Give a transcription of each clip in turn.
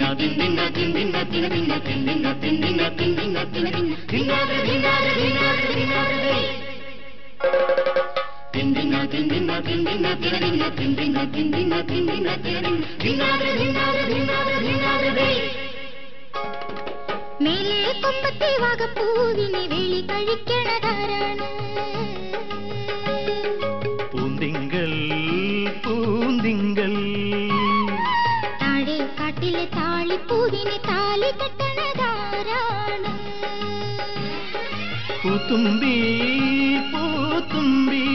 മേലെ കൊമ്പത്തെ വാഗപ്പൂവിനെ വേളി കഴിക്കണതാരാണ്? പൂന്തിങ്കൾ പൂന്തിങ്കൾ. താഴെ കാട്ടിലെ താളിപ്പൂവിനെ താലി കെട്ടണതാരാണ്? പൂത്തുമ്പി പൂത്തുമ്പി.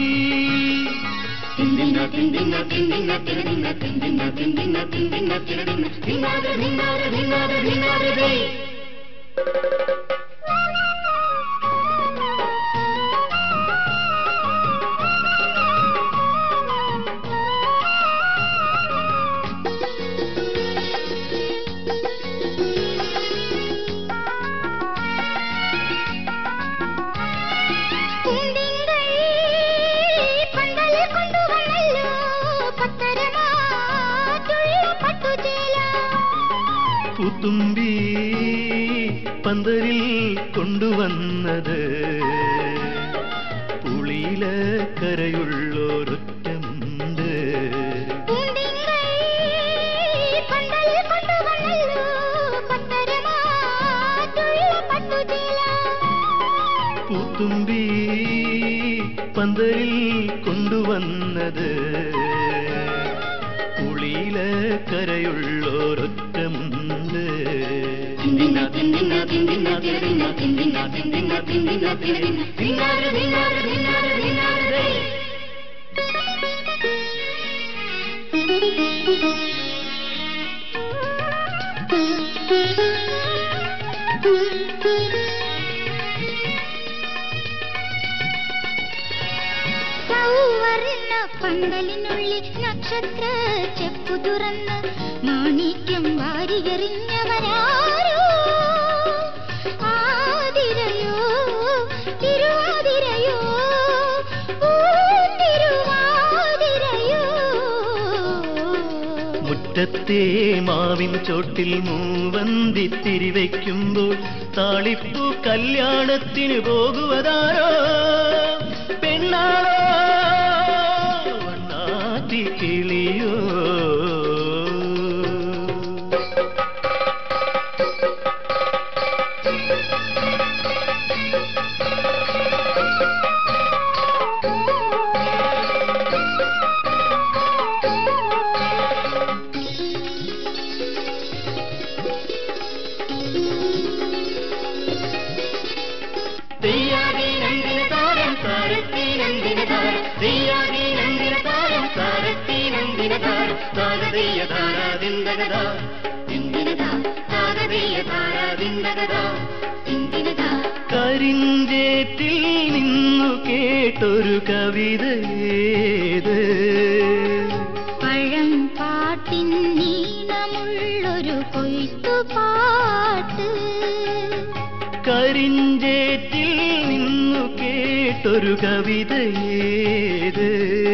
പൂത്തുമ്പി പന്തലിൽ കൊണ്ടുവന്നത് പുളിയില കരയുള്ളൊരൊറ്റമുണ്ട്. പൂത്തുമ്പി പന്തലിൽ കൊണ്ടുവന്നത് പുളിയില കരയുള്ളൊരൊറ്റമുണ്ട്. പന്തലിനുള്ളിൽ നക്ഷത്ര ചെപ്പു തുറന്ന് മാണിക്യം വാരിയെറിഞ്ഞവരാരോ? ആതിരയോ തിരുവാതിരയോ തിരുവാതിരയോ? മുറ്റത്തെ മാവിൻ ചോട്ടിൽ മൂവന്തി തിരിവയ്ക്കുമ്പോൾ താളിപ്പൂ കല്യാണത്തിന് പോകുവതാരോ? പെണ്ണാളോ കിളിയോ? കരിഞ്ചേറ്റിൽ നിന്നു കേട്ടൊരു കവിതയേത്? പഴം പാട്ടിൻ നീളമുള്ളൊരു കൊയ്ത്തുപാട്ട്. കരിഞ്ചേറ്റിൽ നിന്നു കേട്ടൊരു കവിതയേത്?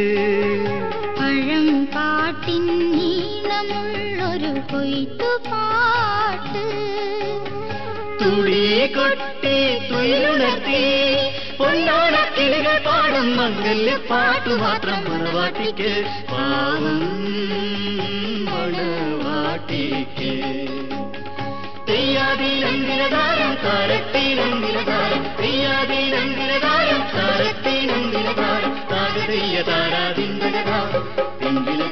പഴം പാട്ടിൻ നീളമുള്ളൊരു കൊയ്ത്തുപാട്ട്. തുടി കൊട്ടി തുയിലുണർത്തി പൊന്നോണക്കിളികൾ പാടും മംഗല്യപ്പാട്ടു മാത്രം മണവാട്ടിക്ക്, പാവം മണവാട്ടിക്ക്. തെയ്യാതിരന്തിരതാരം താരത്തിരന്തിരതാരം, തെയ്യാതിരന്തിരതാരം താരത്തിരന്തിരതാരം, താരതെയ്യ താരാതിന്ദരതാ.